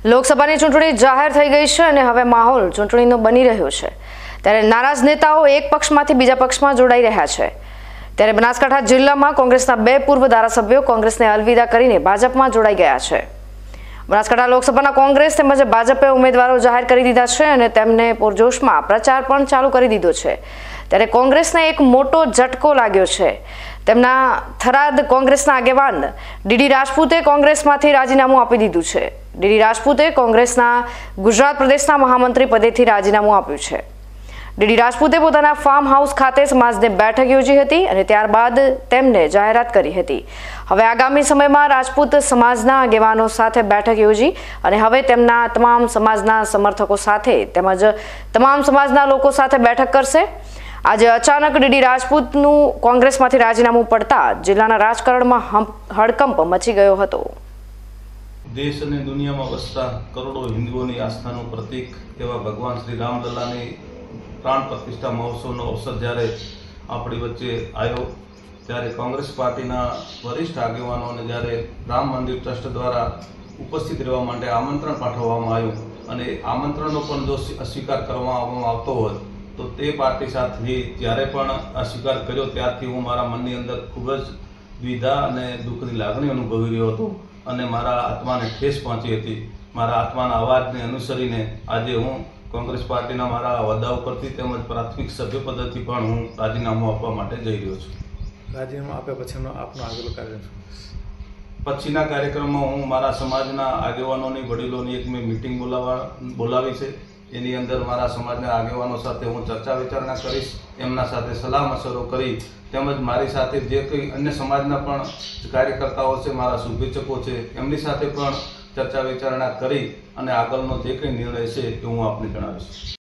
લોકસભાની ચૂંટણી જાહેર થઈ ગઈ છે અને હવે માહોલ ચૂંટણીનો બની રહ્યો છે। ત્યારે નારાજ નેતાઓ એક પક્ષમાંથી બીજા પક્ષમાં જોડાઈ રહ્યા છે। ત્યારે બનાસકાંઠા જિલ્લામાં કોંગ્રેસના 2 પૂર્વ ધારાસભ્યો કોંગ્રેસને અલવિદા કરીને ભાજપમાં જોડાઈ ગયા છે। બનાસકાંઠા લોકસભાના કોંગ્રેસ તેમજ ભાજપે ઉમેદવારો જાહેર કરી દીધા છે અને તેમને પૂરજોશમાં પ્રચાર પણ ચાલુ કરી દીધો છે। ત્યારે કોંગ્રેસને એક મોટો ઝટકો લાગ્યો છે। તેમના થરાદ કોંગ્રેસના આગેવાન ડીડી રાજપૂતે કોંગ્રેસમાંથી રાજીનામું આપી દીધું છે। ડીડી રાજપૂતે કોંગ્રેસના ગુજરાત પ્રદેશના મહામંત્રી પદેથી રાજીનામું આપ્યું છે। ડીડી રાજપૂતે પોતાના ફાર્મ હાઉસ ખાતે સમાજને બેઠક યોજી હતી અને ત્યારબાદ તેમને જાહેરાત કરી હતી। હવે આગામી સમયમાં રાજપૂત સમાજના આગેવાનો સાથે બેઠક યોજી અને હવે તેમના તમામ સમાજના સમર્થકો સાથે તેમજ તમામ સમાજના લોકો સાથે બેઠક કરશે। આજે અચાનક ડીડી રાજપૂતનું કોંગ્રેસમાંથી રાજીનામું પડતા જિલ્લાના રાજકારણમાં હડકંપ મચી ગયો હતો। દેશ અને દુનિયામાં વસતા કરોડો હિન્દુઓની આસ્થાનું પ્રતીક એવા ભગવાન શ્રી રામલલ્લાની પ્રાણ પ્રતિષ્ઠા મહોત્સવનો અવસર જ્યારે આપણી વચ્ચે આવ્યો ત્યારે કોંગ્રેસ પાર્ટીના વરિષ્ઠ આગેવાનોને જ્યારે રામ મંદિર ટ્રસ્ટ દ્વારા ઉપસ્થિત રહેવા માટે આમંત્રણ પાઠવવામાં આવ્યું અને આમંત્રણનો પણ જો અસ્વીકાર કરવામાં આવતો હોય તો તે પાર્ટી સાથે જ્યારે પણ અસ્વીકાર કર્યો ત્યારથી હું મારા મનની અંદર ખૂબ જ દ્વિધા અને દુઃખની લાગણી અનુભવી રહ્યો હતો અને મારા આત્માને ઠેસ પહોંચી હતી। મારા આત્માના અવાજને અનુસરીને આજે હું કોંગ્રેસ પાર્ટીના મારા હોદ્દા ઉપરથી તેમજ પ્રાથમિક સભ્યપદેથી પણ હું રાજીનામું આપવા માટે જઈ રહ્યો છું। રાજીનામું આપ્યા પછીનો આપનો આગળ કાર્યક્રમ પછીના કાર્યક્રમમાં હું મારા સમાજના આગેવાનોની વડીલોની એક મેં મિટિંગ બોલાવી છે। એની અંદર મારા સમાજના આગેવાનો સાથે હું ચર્ચા વિચારણા કરીશ, એમના સાથે સલાહ મશવરો કરી તેમજ મારી સાથે જે કંઈ અન્ય સમાજના પણ કાર્યકર્તાઓ છે, મારા શુભેચ્છકો છે, એમની સાથે પણ ચર્ચા વિચારણા કરી અને આગળનો જે કંઈ નિર્ણય છે એ હું આપને જણાવીશ।